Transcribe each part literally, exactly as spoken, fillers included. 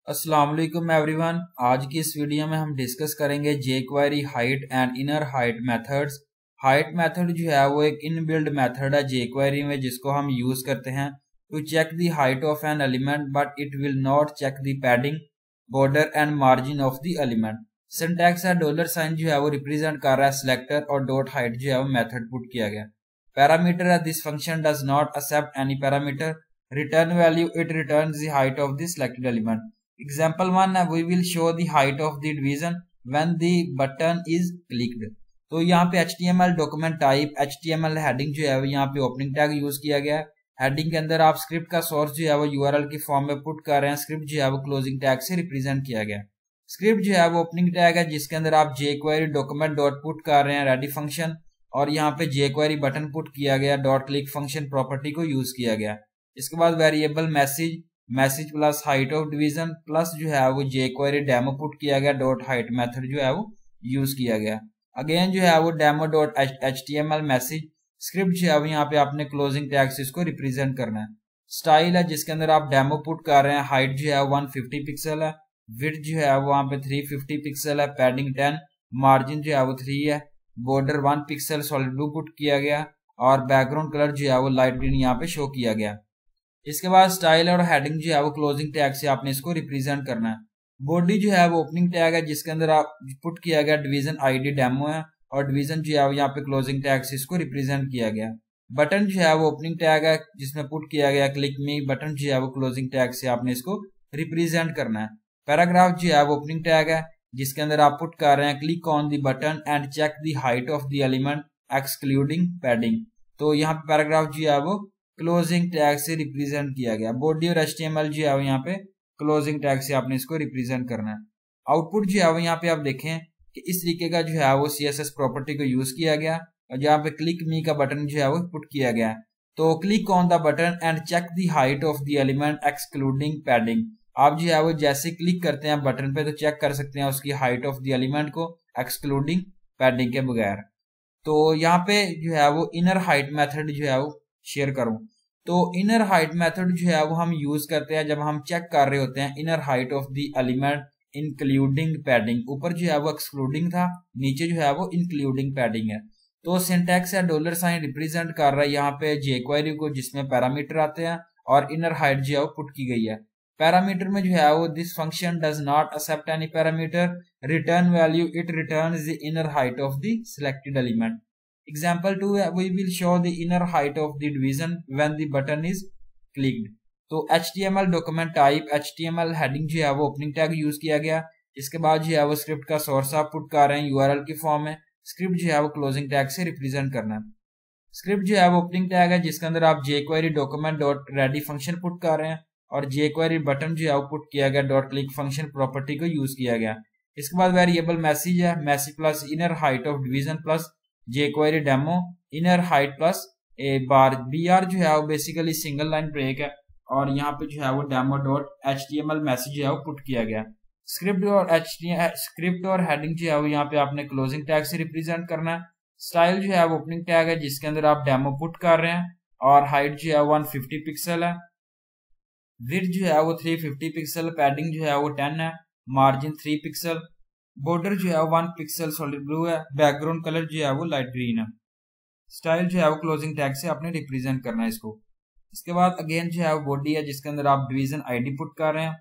अस्सलाम वालेकुम एवरीवन। आज की इस वीडियो में हम डिस्कस करेंगे jQuery height and inner height methods. Height method जो है वो एक इनबिल्ड मेथड है jQuery में, जिसको हम यूज करते हैं to check the height of an element, but it will not check the padding, border and margin of the element. Syntax है डॉलर साइन जो है वो रिप्रेजेंट कर रहा है सिलेक्टर, और डॉट हाइट जो है वो मेथड पुट किया गया। पैरामीटर है this function does not accept any parameter, return value it returns the height of the selected element. Example one है we will show the height of the division when the button is clicked। तो यहाँ पे H T M L document type H T M L heading जो है वो यहाँ पे opening tag use किया गया है। हेडिंग के अंदर आप स्क्रिप्ट का सोर्स जो है वो U R L की फॉर्म में पुट कर रहे हैं। स्क्रिप्ट जो है वो क्लोजिंग टैग से रिप्रेजेंट किया गया। स्क्रिप्ट जो है वो ओपनिंग टैग है, जिसके अंदर आप jQuery डॉक्यूमेंट डॉट पुट कर रहे हैं रेडी फंक्शन, और यहाँ पे jQuery बटन पुट किया गया, डॉट क्लिक फंक्शन प्रॉपर्टी को यूज किया गया। इसके बाद variable message message plus height of division plus जो है वो jQuery डेमो पुट किया गया, डॉट हाइट मेथड जो है वो यूज किया गया। अगेन जो है वो demo dot H T M L message script जो है वो यहाँ पे आपने क्लोजिंग टैग से इसको रिप्रेजेंट करना है। स्टाइल है जिसके अंदर आप डेमो पुट कर रहे हैं। हाइट जो है वन फिफ्टी पिक्सल है, विड्थ जो है वो वहाँ पे थ्री फिफ्टी पिक्सल है, पैडिंग टेन, मार्जिन जो है वो थ्री है, border one pixel solid blue put किया गया, और बैकग्राउंड कलर जो है वो लाइट ग्रीन यहाँ पे शो किया गया। इसके बाद स्टाइल और हेडिंग जो है वो क्लोजिंग टैग से आपने इसको रिप्रेजेंट करना है। बॉडी जो है वो ओपनिंग टैग है, जिसके अंदर आप पुट किया गया डिवीजन आईडी डेमो है, और डिवीजन जो है वो यहाँ पे क्लोजिंग टैग से इसको रिप्रेजेंट किया गया। बटन जो है वो ओपनिंग टैग है, जिसमें पुट किया गया क्लिक मी, बटन जो है वो क्लोजिंग टैग से आपने इसको रिप्रेजेंट करना है। पैराग्राफ जो है वो ओपनिंग टैग है, जिसके अंदर आप पुट कर रहे हैं click on the button and check the height of the element excluding padding. तो यहाँ पे पैराग्राफ जो है वो क्लोजिंग टैग से रिप्रेजेंट किया गया। बॉडी और H T M L जो है यहाँ पे क्लोजिंग टैग से आपने इसको रिप्रेजेंट करना है। आउटपुट जो है वो यहाँ पे आप देखें कि इस तरीके का जो है वो C S S प्रॉपर्टी को यूज किया गया, और यहाँ पे क्लिक मी का बटन जो है वो पुट किया गया। तो click on the button and check the height of the element excluding padding. आप जो है वो जैसे क्लिक करते हैं बटन पे तो चेक कर सकते हैं उसकी हाइट ऑफ द एलिमेंट को एक्सक्लूडिंग पैडिंग के बगैर। तो यहाँ पे जो है वो इनर हाइट मेथड जो है वो शेयर करूं, तो इनर हाइट मेथड जो है वो हम यूज करते हैं जब हम चेक कर रहे होते हैं inner height of the element including padding. ऊपर जो है वो एक्सक्लूडिंग था, नीचे जो है वो इंक्लूडिंग पैडिंग है। तो सिंटैक्स है डॉलर साइन रिप्रेजेंट कर रहा है यहाँ पे jQuery को, जिसमें पैरामीटर आते हैं, और इनर हाइट जो है वो पुट की गई है। पैरामीटर में जो है वो this function does not accept any parameter, return value it returns the inner height of the selected element. Example two है we will show the inner height of the division when the button is clicked। तो H T M L document type H T M L heading जो है वो opening tag use किया गया। इसके बाद जो है वो स्क्रिप्ट का सोर्स आप पुट कर रहे हैं U R L की फॉर्म में। स्क्रिप्ट जो है वो क्लोजिंग टैग से रिप्रेजेंट करना है। स्क्रिप्ट जो है वो ओपनिंग टैग है, जिसके अंदर आप jQuery document dot ready function put कर रहे हैं, और jQuery बटन जो है वो पुट किया गया, डॉट क्लिक फंक्शन प्रॉपर्टी को यूज किया गया। इसके बाद वेरिएबल मैसेज है, message plus inner height of division plus jQuery demo inner height plus a bar. B R जो है वो बेसिकली सिंगल लाइन ब्रेक है, और यहाँ पे जो है वो demo dot H T M L message जो है वो पुट किया गया। स्क्रिप्ट और एच स्क्रिप्ट और हेडिंग जो है वो यहाँ पे आपने क्लोजिंग टैग से रिप्रेजेंट करना है। स्टाइल जो है वो ओपनिंग टैग है, जिसके अंदर आप डेमो पुट कर रहे हैं, और हाइट जो है वन फिफ्टी पिक्सल है, विड्थ जो है वो थ्री फिफ्टी पिक्सल, पैडिंग जो है वो टेन है, मार्जिन थ्री पिक्सल, बॉर्डर जो है वन पिक्सल सॉलिड ब्लू है, बैकग्राउंड कलर जो है वो लाइट ग्रीन है। स्टाइल जो है वो क्लोजिंग टैग से आपने रिप्रेजेंट करना है इसको। इसके बाद अगेन जो है वो बॉडी है, जिसके अंदर आप डिवीजन आईडी पुट कर रहे हैं,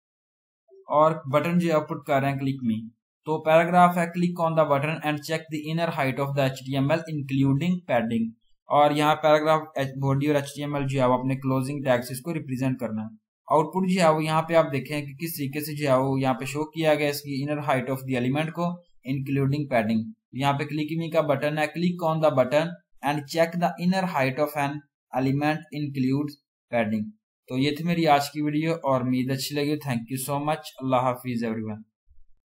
और बटन जो है पुट कर रहे हैं क्लिक मी। तो पैराग्राफ है click on the button and check the inner height of the H T M L including padding. और यहाँ पैराग्राफ बॉडी और H T M L जो है वो अपने क्लोजिंग टैग से इसको रिप्रेजेंट करना है। आउटपुट जो है वो यहाँ पे आप देखें कि किस तरीके से जो है वो यहाँ पे शो किया गया इसकी inner height of the element को इंक्लूडिंग पैडिंग। यहाँ पे क्लिक मी का बटन है, click on the button and check the inner height of an element includes padding. तो ये थी मेरी आज की वीडियो, और उम्मीद अच्छी लगी। Thank you so much. अल्लाह हाफिज एवरीवन।